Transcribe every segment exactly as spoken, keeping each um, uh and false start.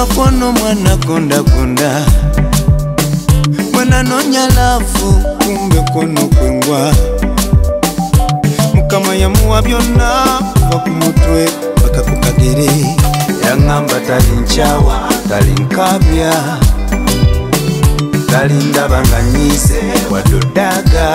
makono mwana konda konda. Mwana nonya lafu kumbe kono kwengwa. Mukama ya muwa byonna wakumutwe baka kukagere. Yangamba talinchawa talinkabya. Talinda nyise wadodaga.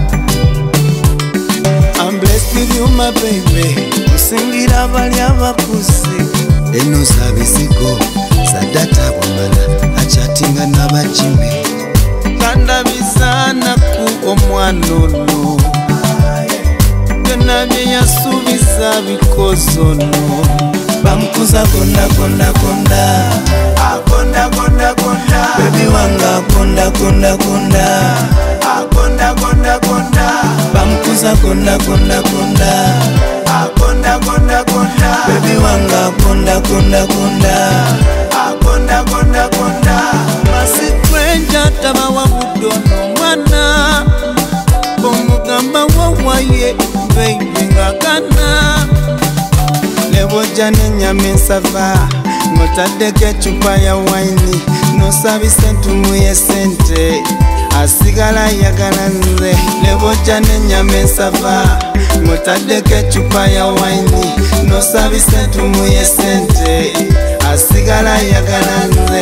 I'm blessed with you my baby. Musingira bali abakusi. Eno sabisiko sadata wamala achatinga n'abajime. Kanda bizana ku omwanono. Byonna bye yasubiza bikozono. Bamukuza konda konda konda. Akonda konda konda. Baby wanga konda konda konda. Akonda konda konda. Bamukuza konda konda konda. Akonda konda konda. Baby wanga konda konda konda. Akonda konda konda. Masitwenja taba wa budono mwana. Omugamba wawaye baby ngakana. Lebo jane nyame sava. Ngotadeke chupa ya waini. No sabise tumuye sente. Asigala yagala nze. Lebo jane nyame sava. Ngotadeke chupa ya waini. No sabise tumuye sente. Asigala yagala nze.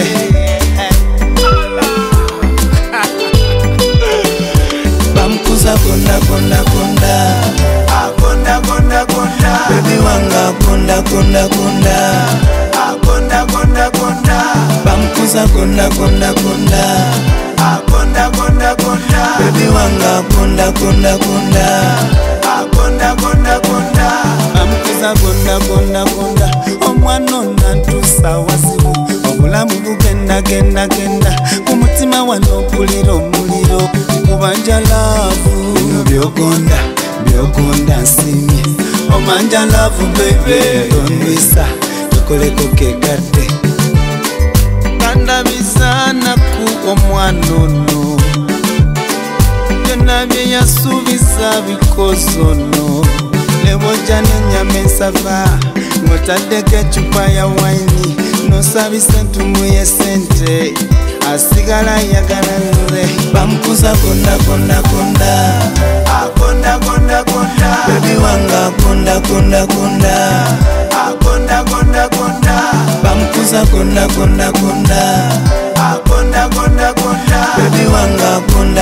Bamukuza konda konda konda. Akonda konda konda. Baby wanga konda konda konda. Akonda konda konda. Bamukuza konda konda konda. Akonda konda konda. Baby wanga konda konda konda. Akonda konda konda. Bamukuza konda konda konda. Omwana onantusa wasibu. Obulamu bugenda genda genda. Kumutima wano kulira omuliro. Kubanja love. Bino byogonda byogonda nsimye. Omanja love baby. Tondwisa tukoleko kekadde. Kanda bizana ku omwanono. Byonna bye yasubiza bikozono. Lebo jane nyame sava. Ngotadeke chupa ya waini. No sabise tumuye sente. Asigala yagala nze. Bamukuza konda konda konda. Akonda konda konda. Baby wanga konda konda konda. Akonda konda konda. Bamukuza konda konda konda. Akonda konda konda. Baby wanga konda